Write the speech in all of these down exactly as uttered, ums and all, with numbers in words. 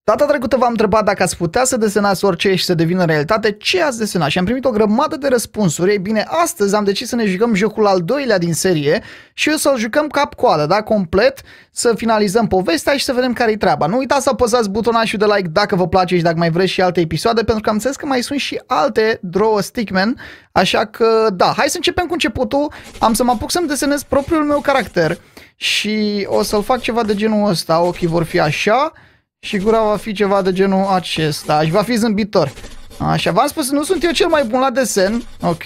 Data trecută v-am întrebat dacă ați putea să desenați orice și să devină realitate, ce ați desenat și am primit o grămadă de răspunsuri. Ei bine, astăzi am decis să ne jucăm jocul al doilea din serie și o să-l jucăm cap-coadă, da? Complet, să finalizăm povestea și să vedem care-i treaba. Nu uitați să apăsați butonașul de like dacă vă place și dacă mai vreți și alte episoade, pentru că am înțeles că mai sunt și alte Draw a Stickman, așa că da, hai să începem cu începutul. Am să mă apuc să-mi desenez propriul meu caracter și o să-l fac ceva de genul ăsta. Ochii vor fi așa și gura va fi ceva de genul acesta și va fi zâmbitor. Așa, v-am spus, nu sunt eu cel mai bun la desen, ok,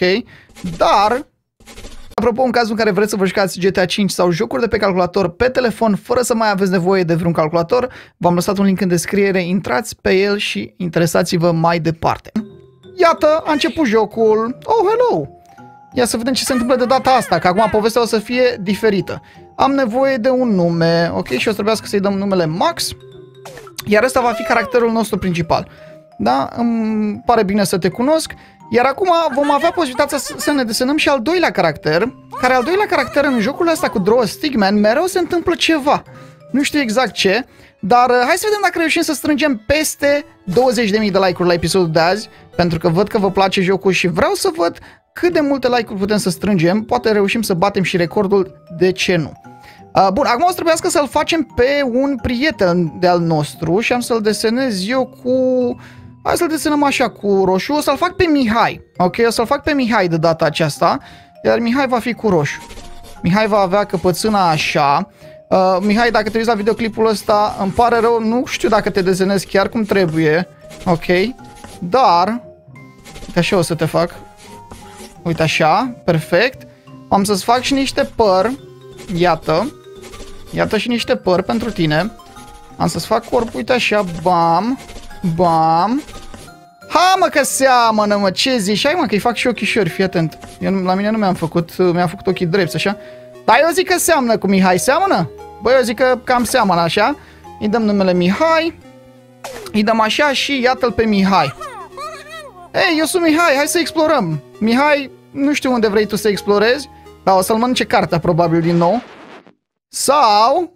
dar apropo, în cazul în care vreți să vă jucați G T A cinci sau jocuri de pe calculator pe telefon fără să mai aveți nevoie de vreun calculator, v-am lăsat un link în descriere, intrați pe el și interesați-vă mai departe. Iată, a început jocul. Oh, hello! Ia să vedem ce se întâmplă de data asta, că acum povestea o să fie diferită. Am nevoie de un nume, ok, și o să trebuiască să-i dăm numele Max. Iar ăsta va fi caracterul nostru principal. Da? Îmi pare bine să te cunosc. Iar acum vom avea posibilitatea să ne desenăm și al doilea caracter. Care al doilea caracter în jocul ăsta cu Draw a Stickman mereu se întâmplă ceva. Nu știu exact ce, dar hai să vedem dacă reușim să strângem peste douăzeci de mii de like-uri la episodul de azi. Pentru că văd că vă place jocul și vreau să văd cât de multe like-uri putem să strângem. Poate reușim să batem și recordul, de ce nu? Uh, bun, acum o să trebuiască să-l facem pe un prieten de-al nostru și am să-l desenez eu cu... Hai să-l desenăm așa, cu roșu. O să-l fac pe Mihai, ok? O să-l fac pe Mihai de data aceasta, iar Mihai va fi cu roșu. Mihai va avea căpățâna așa. Uh, Mihai, dacă te uiți la videoclipul ăsta, îmi pare rău, nu știu dacă te desenez chiar cum trebuie, ok? Dar, uite așa o să te fac. Uite așa, perfect. Am să-ți fac și niște păr. Iată. Iată și niște păr pentru tine. Am să-ți fac corpul, uite așa, bam, bam. Ha, mă, că seamănă, mă, ce zici? Hai, mă, că-i fac și ochișori, fii atent. Eu, la mine nu mi-am făcut, mi-am făcut ochii drepți, așa. Dar eu zic că seamănă cu Mihai, seamănă? Băi, eu zic că cam seamănă, așa. Îi dăm numele Mihai. Îi dăm așa și iată-l pe Mihai. Ei, eu sunt Mihai, hai să explorăm. Mihai, nu știu unde vrei tu să explorezi, dar o să-l mănânce cartea, probabil, din nou. Sau...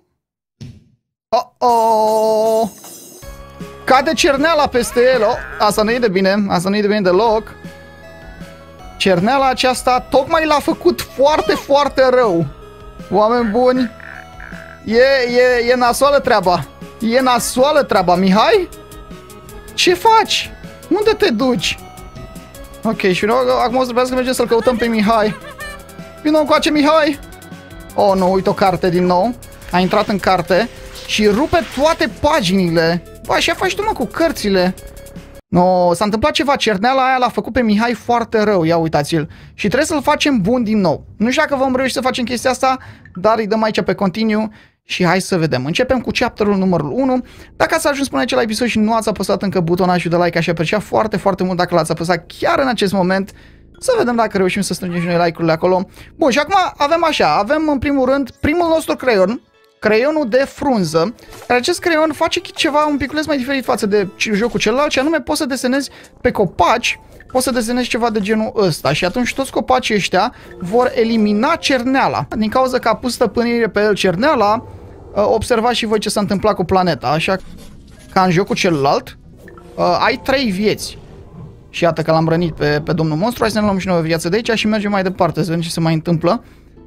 Oh-oh! Cade cerneala peste el. Oh, asta nu e de bine. Asta nu e de bine deloc. Cerneala aceasta tocmai l-a făcut foarte, foarte rău. Oameni buni. E, e, e nasoală treaba. E nasoală treaba. Mihai? Ce faci? Unde te duci? Ok, și noi acum o să trebuiască să mergem să-l căutăm pe Mihai. Vino încoace, Mihai. Oh, nu, uite o carte din nou. A intrat în carte și rupe toate paginile. Bă, așa faci tu, mă, cu cărțile. No, s-a întâmplat ceva. Cerneala aia l-a făcut pe Mihai foarte rău. Ia uitați-l. Și trebuie să-l facem bun din nou. Nu știu dacă vom reuși să facem chestia asta, dar îi dăm aici pe continue și hai să vedem. Începem cu chapterul numărul unu. Dacă ați ajuns până aici la episod și nu ați apăsat încă butonajul de like, aș aprecia foarte, foarte mult dacă l-ați apăsat chiar în acest moment. Să vedem dacă reușim să strângem și noi like-urile acolo. Bun, și acum avem așa, avem în primul rând primul nostru creion, creionul de frunză, care acest creion face ceva un piculeț mai diferit față de jocul celălalt, și anume poți să desenezi pe copaci, poți să desenezi ceva de genul ăsta și atunci toți copacii ăștia vor elimina cerneala. Din cauza că a pus stăpânire pe el cerneala, observați și voi ce s-a întâmplat cu planeta, așa ca în jocul celălalt, ai trei vieți. Și iată că l-am rănit pe, pe domnul monstru. Hai să ne luăm și noi o viață de aici și mergem mai departe, să vedem ce se mai întâmplă.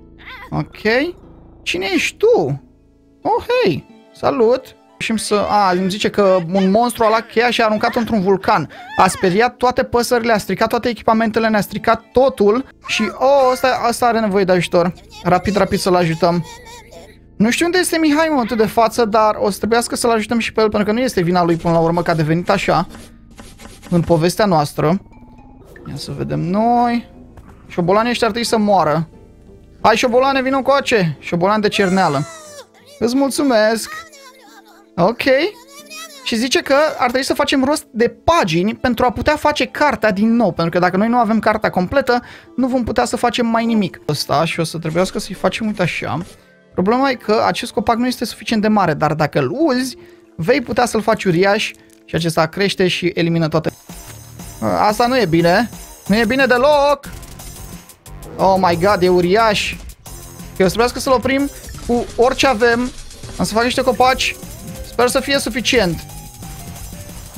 Ok. Cine ești tu? Oh, hei! Salut! Și să... A, îmi zice că un monstru a luat cheia și a aruncat într-un vulcan. A speriat toate păsările, a stricat toate echipamentele, ne-a stricat totul. Și, oh, ăsta, ăsta are nevoie de ajutor. Rapid, rapid să-l ajutăm. Nu știu unde este Mihai în momentul de față, dar o să trebuiască să-l ajutăm și pe el, pentru că nu este vina lui până la urmă că a devenit așa în povestea noastră. Ia să vedem noi. Șobolanii ăștia ar trebui să moară. Hai, șobolane, vină încoace. Șobolan de cerneală. Îți mulțumesc. Ok. Și zice că ar trebui să facem rost de pagini pentru a putea face cartea din nou. Pentru că dacă noi nu avem cartea completă, nu vom putea să facem mai nimic. Asta și o să trebuiască să-i facem, uite așa. Problema e că acest copac nu este suficient de mare, dar dacă îl uzi, vei putea să-l faci uriaș și acesta crește și elimină toate. Asta nu e bine. Nu e bine deloc. Oh my god, e uriaș. Eu o să trebuiască să-l oprim cu orice avem. Am să fac niște copaci. Sper să fie suficient.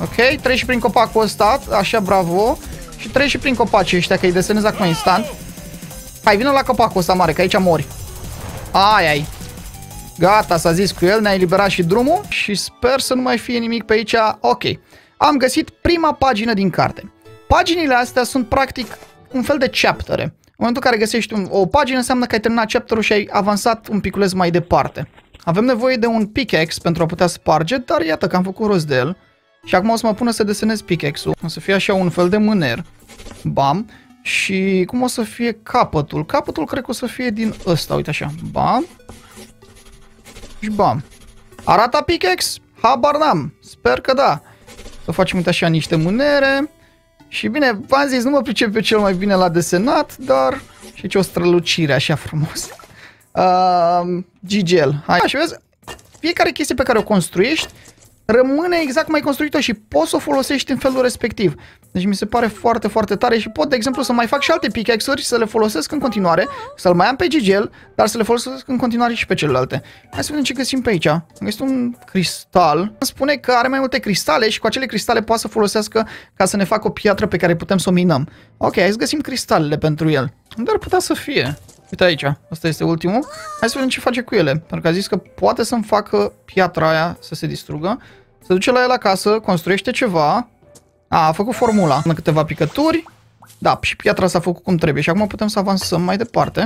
Ok, treci și prin copacul ăsta, așa, bravo. Și treci și prin copacii ăștia, că îi desenezi acum instant. Hai, vină la copacul ăsta mare, că aici mori. Ai, ai. Gata, s-a zis cu el, ne-a eliberat și drumul și sper să nu mai fie nimic pe aici. Ok, am găsit prima pagină din carte. Paginile astea sunt practic un fel de chaptere. În momentul în care găsești un, o pagină înseamnă că ai terminat chapterul și ai avansat un piculeț mai departe. Avem nevoie de un pickaxe pentru a putea sparge, dar iată că am făcut rost de el. Și acum o să mă pună să desenez pickaxe-ul. O să fie așa un fel de mâner. Bam. Și cum o să fie capătul? Capătul cred că o să fie din ăsta, uite așa. Bam. Și bam. Arată pickaxe? Habar n-am. Sper că da. Să facem uite așa niște mânere. Și bine, v-am zis, nu mă pricep pe cel mai bine la desenat, dar și ce o strălucire așa frumos. Uh, G G L. Hai, și vezi, fiecare chestie pe care o construiești rămâne exact cum ai construit-o și poți să o folosești în felul respectiv. Deci mi se pare foarte, foarte tare și pot, de exemplu, să mai fac și alte pickaxe-uri și să le folosesc în continuare, să-l mai am pe G G L, dar să le folosesc în continuare și pe celelalte. Hai să vedem ce găsim pe aici. Am găsit un cristal. Îmi spune că are mai multe cristale și cu acele cristale poate să folosească ca să ne facă o piatră pe care putem să o minăm. Ok, hai să găsim cristalele pentru el. Unde ar putea să fie? Uite aici, asta este ultimul. Hai să vedem ce face cu ele, pentru că a zis că poate să-mi facă piatra aia să se distrugă. Se duce la el acasă, construiește ceva. A, a făcut formula. În câteva picături. Da, și piatra s-a făcut cum trebuie. Și acum putem să avansăm mai departe.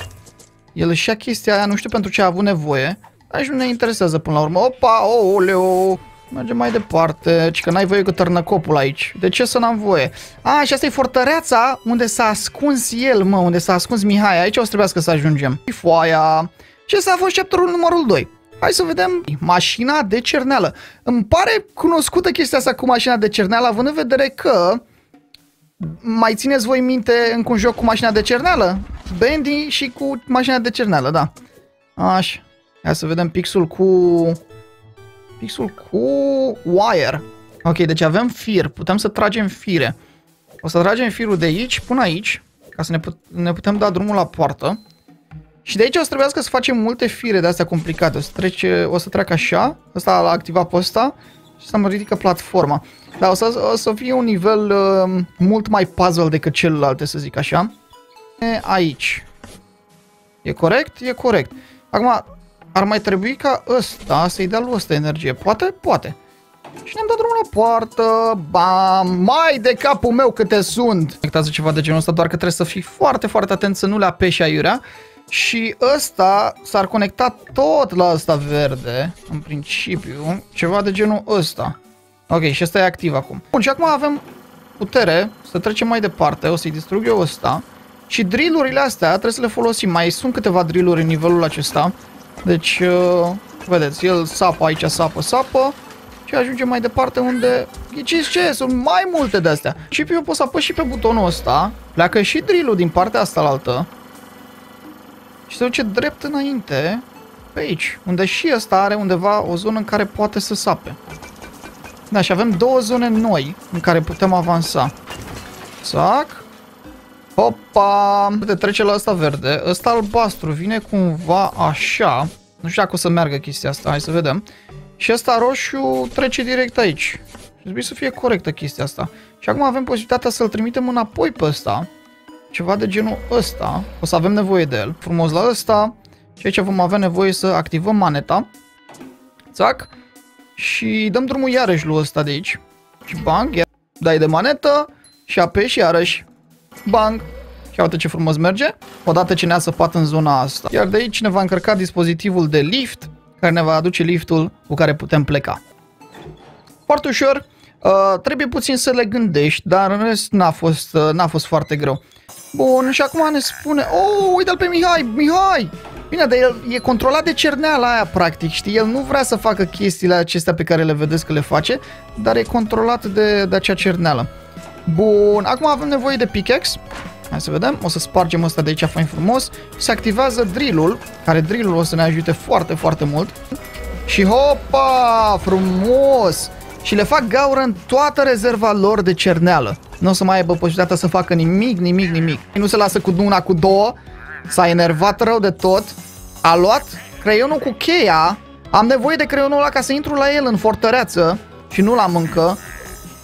El își ia chestia aia, nu știu pentru ce a avut nevoie. Aici nu ne interesează până la urmă. Opa, oleo. Mergem mai departe. Ci că n-ai voie cu tărnăcopul aici. De ce să n-am voie? A, și asta e fortăreața unde s-a ascuns el, mă. Unde s-a ascuns Mihai. Aici o să trebuiască să ajungem. Și foaia. Și ăsta a fost chapterul numărul doi. Hai să vedem mașina de cerneală. Îmi pare cunoscută chestia asta cu mașina de cerneală, având în vedere că mai țineți voi minte încă un joc cu mașina de cerneală? Bendy și cu mașina de cerneală, da. Așa. Hai să vedem pixul cu... Pixul cu wire. Ok, deci avem fir. Putem să tragem fire. O să tragem firul de aici până aici, ca să ne, put ne putem da drumul la poartă. Și de aici o să trebuiască să facem multe fire de astea complicate. O să, trece, o să treacă așa. Ăsta l-a activat pe ăsta. Și să mă ridică platforma. Dar o să, o să fie un nivel uh, mult mai puzzle decât celelalte, să zic așa. E aici. E corect? E corect. Acum, ar mai trebui ca ăsta să-i dea lui ăsta energie. Poate? Poate. Și ne-am dat drumul la poartă. Bam! Mai de capul meu câte sunt! Conectează ceva de genul ăsta, doar că trebuie să fii foarte, foarte atent să nu le apeși aiurea. Și ăsta s-ar conecta tot la ăsta verde, în principiu, ceva de genul ăsta. Ok, și ăsta e activ acum. Bun, și acum avem putere să trecem mai departe, o să-i distrug eu ăsta. Și drill-urile astea trebuie să le folosim, mai sunt câteva drill-uri în nivelul acesta. Deci, uh, vedeți, el sapă aici, sapă, sapă. Și ajungem mai departe unde, ghiciți ce, sunt mai multe de astea. Și eu pot să apăs și pe butonul ăsta, pleacă și drill-ul din partea asta la altă. Și se duce drept înainte, pe aici, unde și ăsta are undeva o zonă în care poate să sape. Da, și avem două zone noi în care putem avansa. Zac. Hopa! De trece la ăsta verde. Ăsta albastru vine cumva așa. Nu știu dacă o să meargă chestia asta, hai să vedem. Și ăsta roșu trece direct aici. Trebuie să fie corectă chestia asta. Și acum avem posibilitatea să-l trimitem înapoi pe ăsta. Ceva de genul ăsta. O să avem nevoie de el. Frumos la ăsta. Și aici vom avea nevoie să activăm maneta. Zac. Și dăm drumul iarăși lui ăsta de aici. Și bang. Iar dai de manetă. Și apeși iarăși. Bang. Și uite ce frumos merge. Odată ce ne-a săpat în zona asta. Iar de aici ne va încărca dispozitivul de lift, care ne va aduce liftul cu care putem pleca. Foarte ușor. Uh, trebuie puțin să le gândești, dar în rest n-a fost, uh, n-a fost foarte greu. Bun, și acum ne spune... Oh, uite-l pe Mihai! Mihai! Bine, dar el e controlat de cerneala aia, practic, știi? El nu vrea să facă chestiile acestea pe care le vedeți că le face, dar e controlat de, de acea cerneală. Bun, acum avem nevoie de pickaxe. Hai să vedem, o să spargem ăsta de aici fain frumos. Se activează drill-ul, care drill-ul o să ne ajute foarte, foarte mult. Și hopa, frumos! Și le fac gaură în toată rezerva lor de cerneală. Nu o să mai aibă posibilitatea să facă nimic, nimic, nimic. Nu se lasă cu una, cu două. S-a enervat rău de tot. A luat creionul cu cheia. Am nevoie de creionul ăla ca să intru la el în fortăreață. Și nu l-am încă.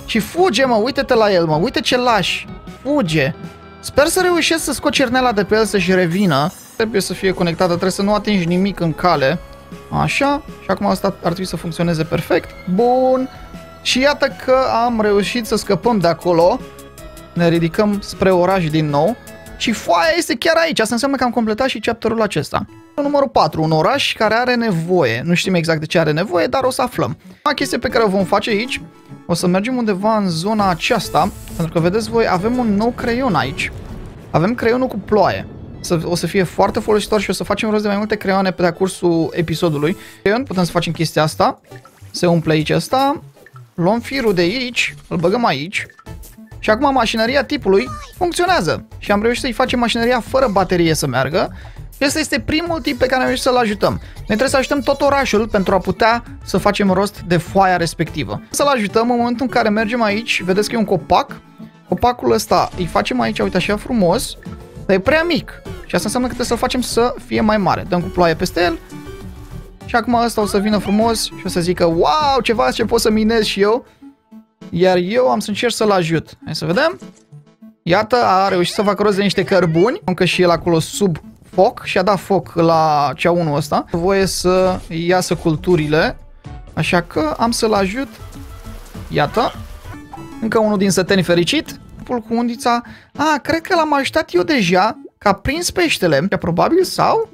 Și fuge, mă, uite-te la el, mă, uite ce lași. Fuge. Sper să reușesc să scot cernela de pe el să-și revină. Trebuie să fie conectată, trebuie să nu atingi nimic în cale. Așa, și acum asta ar trebui să funcționeze perfect. Bun. Și iată că am reușit să scăpăm de acolo. Ne ridicăm spre oraș din nou. Și foaia este chiar aici. Asta înseamnă că am completat și chapterul acesta. Numărul patru. Un oraș care are nevoie. Nu știm exact de ce are nevoie, dar o să aflăm. O chestie pe care o vom face aici. O să mergem undeva în zona aceasta. Pentru că, vedeți voi, avem un nou creion aici. Avem creionul cu ploaie. O să fie foarte folositor și o să facem rost de mai multe creioane pe decursul episodului. Creion, putem să facem chestia asta. Se umple aici asta. Luăm firul de aici, îl băgăm aici. Și acum mașinăria tipului funcționează. Și am reușit să-i facem mașinăria fără baterie să meargă. Ăsta este primul tip pe care am reușit să-l ajutăm. Noi trebuie să ajutăm tot orașul pentru a putea să facem rost de foaia respectivă. Să-l ajutăm în momentul în care mergem aici. Vedeți că e un copac. Copacul ăsta îi facem aici, uite așa frumos. Dar e prea mic. Și asta înseamnă că trebuie să-l facem să fie mai mare. Dăm cu ploaie peste el. Și acum ăsta o să vină frumos și o să zică, wow, ceva ce pot să minez și eu. Iar eu am să încerc să-l ajut. Hai să vedem. Iată, a reușit să facă rost de niște cărbuni. Încă și el acolo sub foc și a dat foc la cea unu ăsta. Voie să iasă culturile. Așa că am să-l ajut. Iată. Încă unul din săteni fericit. Cu undița. A, cred că l-am ajutat eu deja. Că a prins peștele. Probabil sau...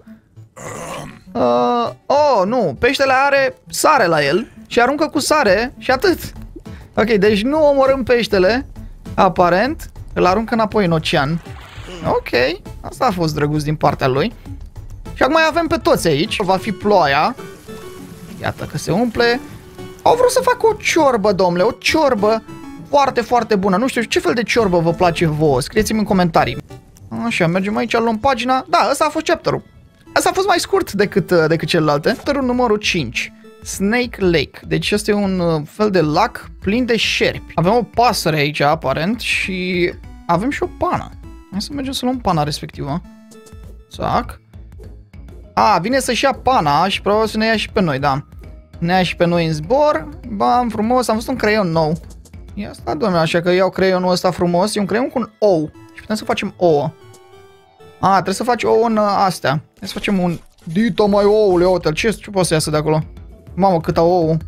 Uh, oh, nu. Peștele are sare la el. Și aruncă cu sare. Și atât. Ok, deci nu omorâm peștele. Aparent. Îl aruncă înapoi în ocean. Ok. Asta a fost drăguț din partea lui. Și acum mai avem pe toți aici. Va fi ploaia. Iată că se umple. Au vrut să facă o ciorbă, domnule. O ciorbă foarte, foarte bună. Nu știu ce fel de ciorbă vă place vouă. Scrieți-mi în comentarii. Așa, mergem aici, luăm pagina. Da, ăsta a fost chapterul. Asta a fost mai scurt decât, decât celelalte. Chapterul numărul cinci. Snake Lake. Deci este un fel de lac plin de șerpi. Avem o pasăre aici, aparent, și avem și o pană. Hai să mergem să luăm pana respectivă. Zac. A, vine să-și ia pana și probabil să ne ia și pe noi, da. Ne ia și pe noi în zbor. Bam, frumos, am văzut un creion nou. Ia asta, domnule, așa că iau creionul ăsta frumos. E un creion cu un ou. Și putem să facem ouă. A, trebuie să faci ouă în astea. Hai să facem un... Dita mai oule, uite, ce, ce poate să iasă de acolo? Mamă, cât au ouă.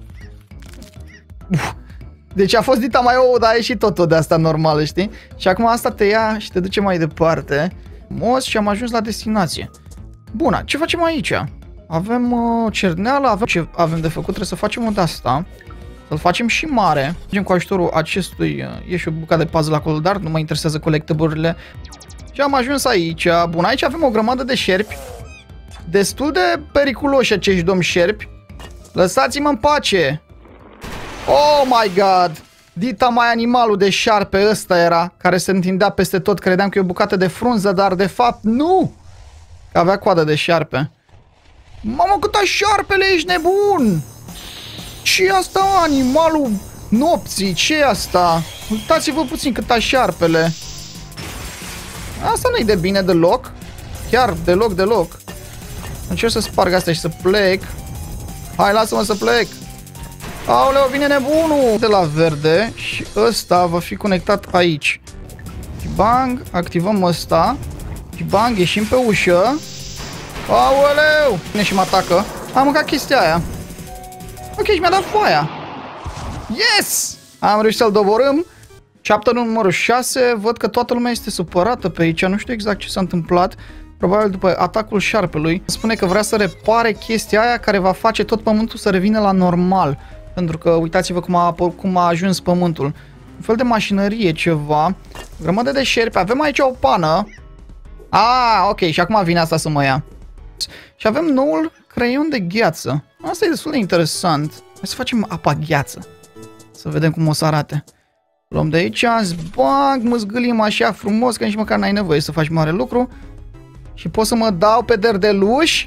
Uf. Deci a fost dita mai ouă, dar a ieșit totul de asta normală, știi? Și acum asta te ia și te duce mai departe. Mos, și am ajuns la destinație. Bună, ce facem aici? Avem uh, cerneală, avem ce avem de făcut, trebuie să facem o de-asta. Să-l facem și mare. Mergem cu ajutorul acestui, uh, e și o bucată de puzzle acolo, dar nu mă interesează collectible-urile. Și am ajuns aici. Bun, aici avem o grămadă de șerpi. Destul de periculoși acești domni șerpi. Lăsați-mă în pace. Oh my god. Dita mai animalul de șarpe ăsta era, care se întindea peste tot. Credeam că e o bucată de frunză, dar de fapt nu. Că avea coadă de șarpe. Mamă, cât a șarpele, ești nebun. Ce asta, animalul nopții? Ce e asta? Uitați-vă puțin cât a șarpele. Asta nu-i de bine deloc. Chiar deloc, deloc. Încerc să sparg astea și să plec. Hai, lasă-mă să plec. Aoleu, vine nebunul de la verde. Și ăsta va fi conectat aici. Și bang, activăm ăsta. Și bang, ieșim pe ușă. Aoleu, vine și mă atacă. Am mâncat chestia aia. Ok, și mi-a dat foaia. Yes! Am reușit să-l doborâm. Chapterul numărul șase. Văd că toată lumea este supărată pe aici. Nu știu exact ce s-a întâmplat. Probabil după atacul șarpelui. Spune că vrea să repare chestia aia care va face tot pământul să revină la normal. Pentru că uitați-vă cum a, cum a ajuns pământul. Un fel de mașinărie ceva. Grămadă de șerpi. Avem aici o pană. Ah, ok. Și acum vine asta să mă ia. Și avem noul creion de gheață. Asta e destul de interesant. Hai să facem apa gheață. Să vedem cum o să arate. Luăm de aici, zbang, mă zgâlim așa frumos, că nici măcar n-ai nevoie să faci mare lucru. Și pot să mă dau pe derdeluș.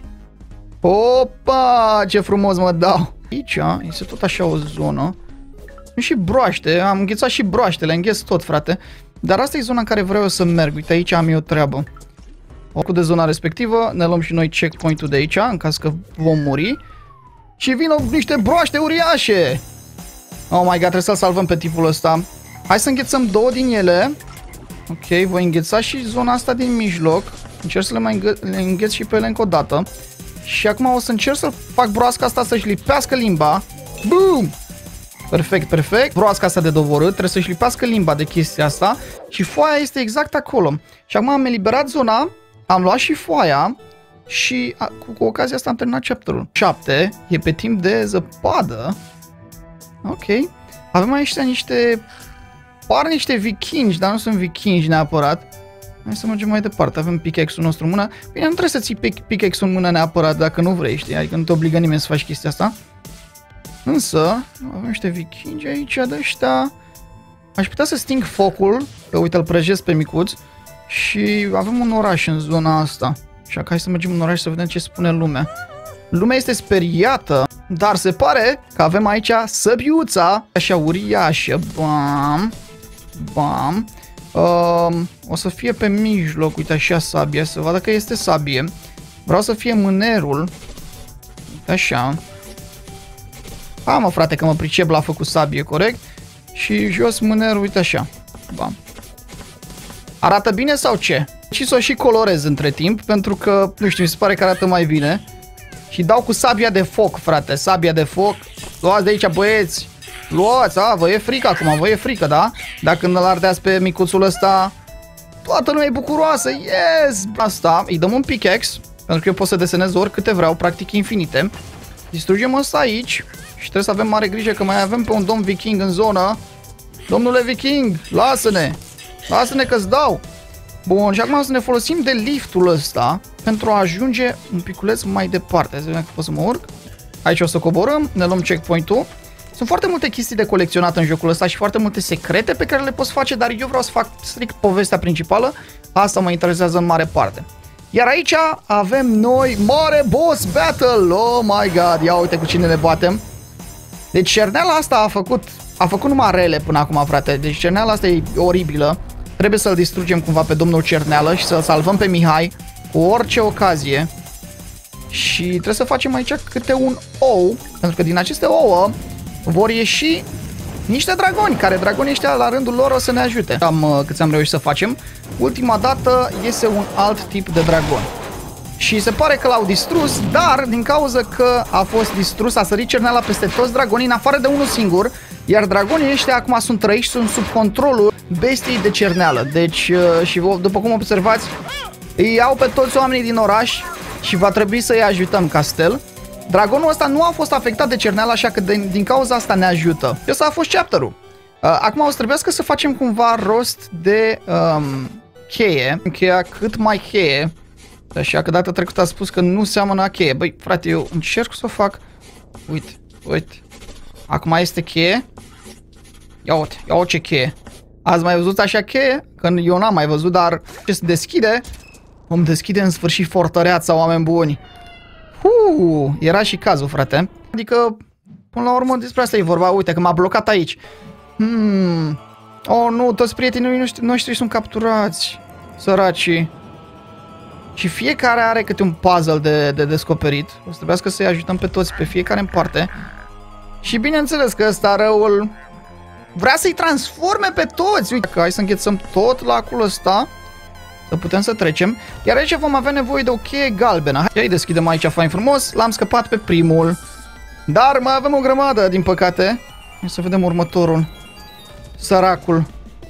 Opa, ce frumos mă dau. Aici este tot așa o zonă. Și broaște, am înghețat și broaștele, îngheț tot, frate. Dar asta e zona în care vreau să merg. Uite, aici am eu treabă. Oricum de zona respectivă, ne luăm și noi checkpoint-ul de aici, în caz că vom muri. Și vin niște broaște uriașe. Oh my god, trebuie să-l salvăm pe tipul ăsta. Hai să înghețăm două din ele. Ok, voi îngheța și zona asta din mijloc. Încerc să le mai înghe le îngheț și pe ele încă o dată. Și acum o să încerc să fac broasca asta să-și lipească limba. Boom! Perfect, perfect. Broasca asta de dovorât trebuie să-și lipească limba de chestia asta. Și foaia este exact acolo. Și acum am eliberat zona, am luat și foaia. Și a, cu, cu ocazia asta am terminat chapterul. șapte. E pe timp de zăpadă. Ok. Avem aici niște... Par niște vikingi, dar nu sunt vikingi neapărat. Hai să mergem mai departe. Avem pickaxe-ul nostru în mână. Bine, nu trebuie să ții pickaxe-ul în mână neapărat dacă nu vrei, știi? Adică nu te obligă nimeni să faci chestia asta. Însă, avem niște vikingi aici de ăștia. Aș putea să sting focul, că uite, îl prăjesc pe micuț. Și avem un oraș în zona asta. Așa că hai să mergem în oraș să vedem ce spune lumea. Lumea este speriată, dar se pare că avem aici săbiuța, așa uriașă. Bam, bam. Uh, o să fie pe mijloc, uite așa sabia, să vadă că este sabie. Vreau să fie mânerul. Uite așa. Ha, mă frate, că mă pricep la făcut sabie, corect? Și jos mânerul, uite așa. Bam. Arată bine sau ce? Și să o și colorez între timp, pentru că, nu știu, mi se pare că arată mai bine. Și dau cu sabia de foc, frate, sabia de foc. Luați de aici, băieți. Luați, a, vă e frică acum, vă e frică, da? Dacă îl ardeați pe micuțul ăsta, toată lumea e bucuroasă, yes! Asta, îi dăm un pickaxe, pentru că eu pot să desenez oricâte vreau, practic infinite. Distrugem ăsta aici și trebuie să avem mare grijă că mai avem pe un domn viking în zonă. Domnule viking, lasă-ne! Lasă-ne că-ți dau! Bun, și acum o să ne folosim de liftul ăsta pentru a ajunge un piculeț mai departe. Să vedem că pot să mă urc. Aici o să coborâm, ne luăm checkpoint-ul. Sunt foarte multe chestii de colecționat în jocul ăsta și foarte multe secrete pe care le poți face, dar eu vreau să fac strict povestea principală. Asta mă interesează în mare parte. Iar aici avem noi mare boss battle. Oh my god, ia uite cu cine ne batem. Deci cerneala asta a făcut, a făcut numai rele până acum, frate. Deci cerneala asta e oribilă. Trebuie să-l distrugem cumva pe domnul Cerneală și să-l salvăm pe Mihai cu orice ocazie. Și trebuie să facem aici câte un ou, pentru că din aceste ouă vor ieși niște dragoni, care dragonii ăștia la rândul lor o să ne ajute. Am cât am reușit să facem. Ultima dată iese un alt tip de dragon. Și se pare că l-au distrus, dar din cauza că a fost distrus, a sărit cerneala peste toți dragonii, în afară de unul singur, iar dragonii ăștia acum sunt trăiși, sunt sub controlul bestiei de cerneală. Deci, și după cum observați, îi iau pe toți oamenii din oraș și va trebui să-i ajutăm, Castel. Dragonul ăsta nu a fost afectat de cerneală, așa că din, din cauza asta ne ajută. Și ăsta a fost chapterul. Acum o să trebuiască să facem cumva rost de um, cheie, cheia cât mai cheie. Așa că data trecută a spus că nu seamănă a cheie. Băi, frate, eu încerc să o fac. Uite, uite. Acum este cheie. Ia uite, ia uite ce cheie. Ați mai văzut așa cheie? Că eu n-am mai văzut, dar ce se deschide? Vom deschide în sfârșit fortăreața, oameni buni. Huu, era și cazul, frate. Adică, până la urmă, despre asta e vorba. Uite, că m-a blocat aici. Hmm. Oh, nu, toți prietenii noștri, noștri sunt capturați. Săracii. Și fiecare are câte un puzzle de, de descoperit. O să trebuiască să-i ajutăm pe toți, pe fiecare în parte. Și bineînțeles că ăsta răul vrea să-i transforme pe toți. Uite, că hai să înghețăm tot lacul ăsta, să putem să trecem. Iar aici vom avea nevoie de o cheie galbenă. Hai, deschidem aici fain frumos. L-am scăpat pe primul. Dar mai avem o grămadă, din păcate. O să vedem următorul. Săracul.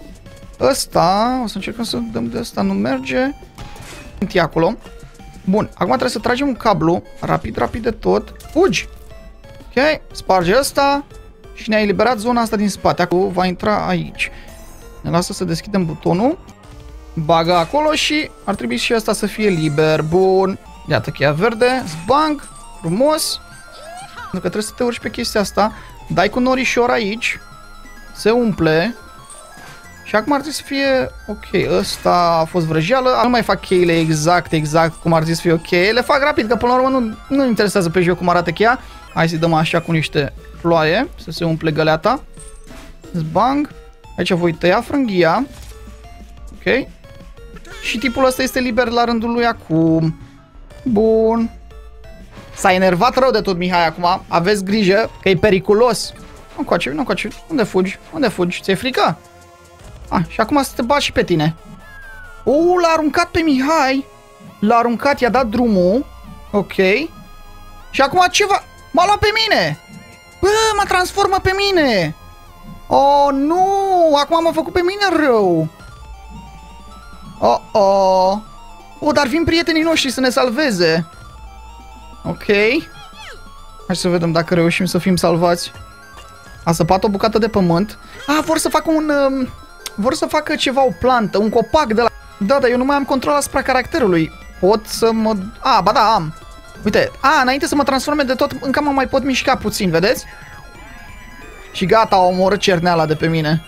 Ăsta, o să încercăm să dăm de ăsta, nu merge. E acolo. Bun, acum trebuie să tragem un cablu. Rapid, rapid de tot. Fugi! Ok, sparge ăsta. Și ne-a eliberat zona asta din spate. Acum va intra aici. Ne lasă să deschidem butonul. Bagă acolo și ar trebui și ăsta să fie liber. Bun. Iată cheia verde. Zbang. Frumos. Pentru că trebuie să te urci pe chestia asta. Dai cu norișor aici. Se umple. Și acum ar trebui să fie ok. Ăsta a fost vrăjeală. Nu mai fac cheile exact, exact cum ar trebui să fie ok. Le fac rapid, că până la urmă nu, nu interesează pe joc cum arată cheia. Hai să-i dăm așa cu niște ploaie. Să se umple găleata. Zbang. Aici voi tăia frânghia. Ok. Și tipul ăsta este liber la rândul lui acum. Bun. S-a enervat rău de tot Mihai acum. Aveți grijă că e periculos. încoace, vină încoace. Unde fugi? Unde fugi? Ți-e frică? Ah, și acum să te bași și pe tine. O, l-a aruncat pe Mihai. L-a aruncat, i-a dat drumul. Ok. Și acum ce va... M-a luat pe mine! Bă, mă transformă pe mine! Oh, nu! Acum m-a făcut pe mine rău! Oh, oh! Oh, dar vin prietenii noștri să ne salveze! Ok. Hai să vedem dacă reușim să fim salvați. A săpat o bucată de pământ. Ah, vor să facă un... Um, vor să facă ceva, o plantă, un copac de la... Da, dar eu nu mai am control asupra caracterului. Pot să mă... Ah, ba da, am. Uite, a, înainte să mă transforme de tot, încă mă mai pot mișca puțin, vedeți? Și gata, a omorât cerneala de pe mine.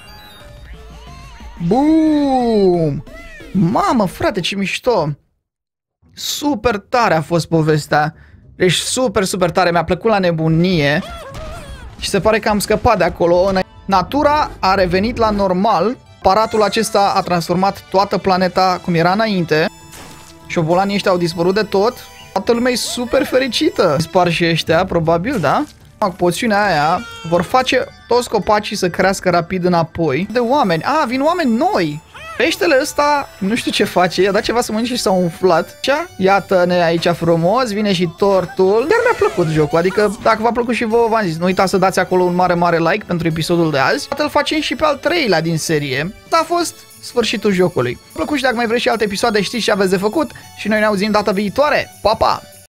Boom! Mamă, frate, ce mișto! Super tare a fost povestea. Deci super, super tare, mi-a plăcut la nebunie. Și se pare că am scăpat de acolo. Natura a revenit la normal. Aparatul acesta a transformat toată planeta cum era înainte. Șobolanii ăștia au dispărut de tot. Toată lumea e super fericită. Dispar și ăștia, probabil, da? Cu poțiunea aia vor face toți copacii să crească rapid înapoi. De oameni. A, vin oameni noi. Peștele ăsta, nu știu ce face, i-a dat ceva să mănânce și s-a umflat. Iată-ne aici frumos, vine și tortul. Chiar mi-a plăcut jocul, adică dacă v-a plăcut și vouă, v-am zis, nu uitați să dați acolo un mare, mare like pentru episodul de azi. Poate îl facem și pe al treilea din serie. A fost sfârșitul jocului. V-a plăcut și dacă mai vreți și alte episoade, știți ce aveți de făcut și noi ne auzim data viitoare. Pa, pa!